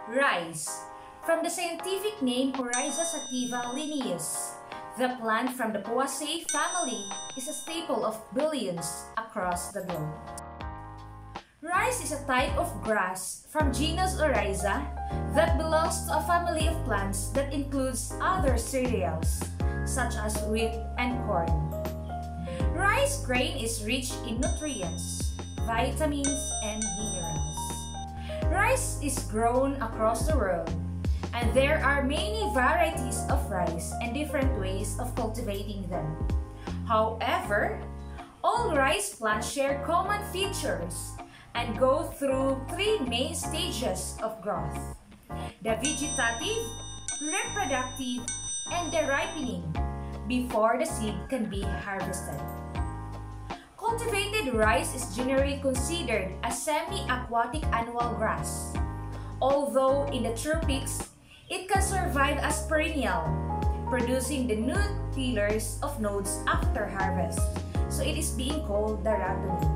Rice. From the scientific name Oryza sativa linnaeus, the plant from the Poaceae family is a staple of billions across the globe. Rice is a type of grass from genus Oryza that belongs to a family of plants that includes other cereals, such as wheat and corn. Rice grain is rich in nutrients, vitamins, and minerals. Rice is grown across the world, and there are many varieties of rice and different ways of cultivating them. However, all rice plants share common features and go through three main stages of growth: the vegetative, reproductive, and the ripening, before the seed can be harvested. Cultivated rice is generally considered a semi-aquatic annual grass. Although in the tropics, it can survive as perennial, producing the nude pillars of nodes after harvest, so it is being called the ratoon.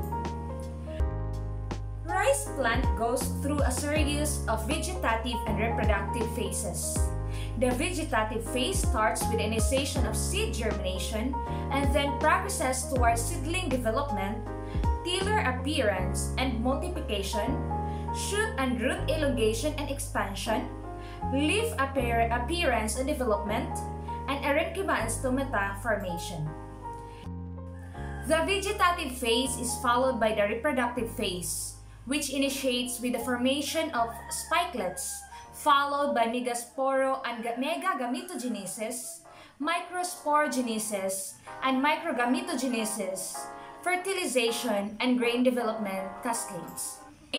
Rice plant goes through a series of vegetative and reproductive phases. The vegetative phase starts with the initiation of seed germination and then progresses towards seedling development, tiller appearance and multiplication, shoot and root elongation and expansion, leaf appearance and development, and parenchyma and stomata formation. The vegetative phase is followed by the reproductive phase, which initiates with the formation of spikelets, followed by megasporo and megagametogenesis, microsporogenesis, and microgametogenesis, fertilization, and grain development cascades.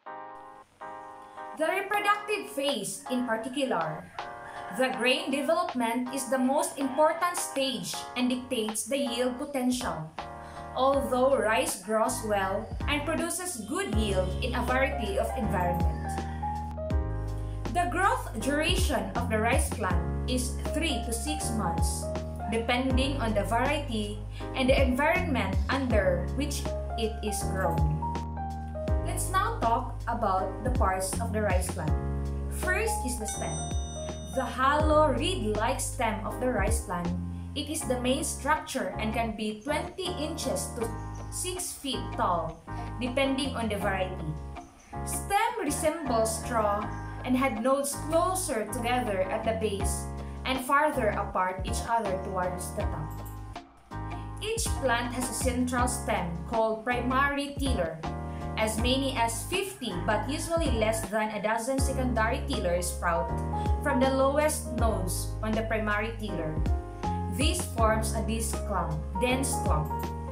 The reproductive phase in particular, the grain development is the most important stage and dictates the yield potential. Although rice grows well and produces good yield in a variety of environments. The growth duration of the rice plant is 3 to 6 months, depending on the variety and the environment under which it is grown. Let's now talk about the parts of the rice plant. First is the stem. The hollow reed-like stem of the rice plant. It is the main structure and can be 20 inches to 6 feet tall, depending on the variety. Stem resembles straw and had nodes closer together at the base and farther apart each other towards the top. Each plant has a central stem called primary tiller. As many as 50 but usually less than a dozen secondary tillers sprout from the lowest nodes on the primary tiller. This forms a dense clump.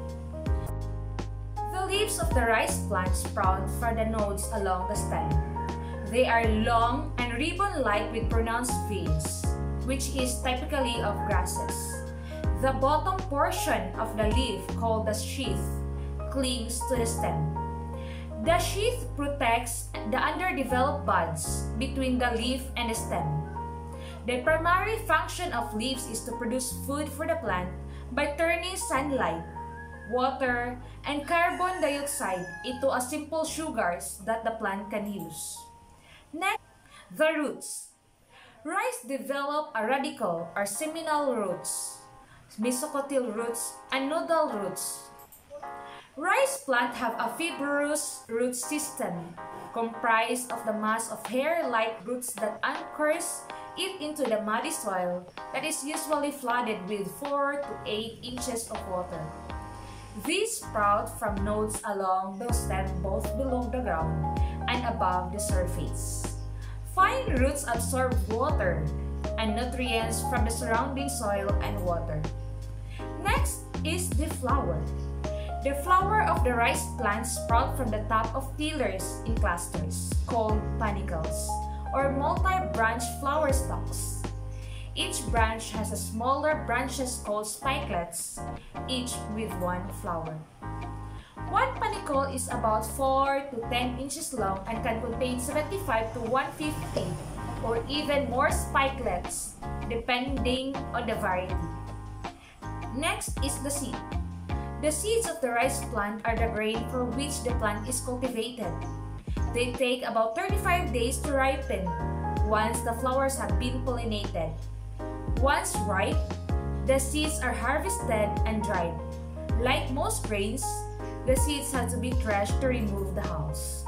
The leaves of the rice plant sprout from the nodes along the stem. They are long and ribbon-like with pronounced veins, which is typically of grasses. The bottom portion of the leaf, called the sheath, clings to the stem. The sheath protects the underdeveloped buds between the leaf and the stem. The primary function of leaves is to produce food for the plant by turning sunlight, water, and carbon dioxide into a simple sugars that the plant can use. Next, the roots. Rice develop a radical or seminal roots, mesocotyl roots, and nodal roots. Rice plant have a fibrous root system comprised of the mass of hair-like roots that anchors it into the muddy soil that is usually flooded with 4 to 8 inches of water. These sprout from nodes along the stem both below the ground and above the surface. Fine roots absorb water and nutrients from the surrounding soil and water. Next is the flower. The flower of the rice plant sprout from the top of tillers in clusters, called panicles, or multi-branch flower stalks. Each branch has a smaller branches called spikelets, each with one flower. One panicle is about 4 to 10 inches long and can contain 75 to 150 or even more spikelets, depending on the variety. Next is the seed. The seeds of the rice plant are the grain for which the plant is cultivated. They take about 35 days to ripen, once the flowers have been pollinated. Once ripe, the seeds are harvested and dried. Like most grains, the seeds have to be threshed to remove the hulls.